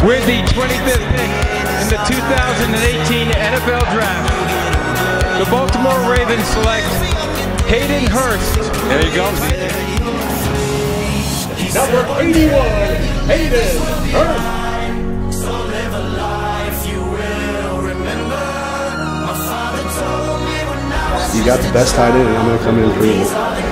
With the 25th pick in the 2018 NFL Draft, the Baltimore Ravens select Hayden Hurst. There you go. Number 81, Hayden Hurst. You got the best tight end, and I'm going to come in and prove it.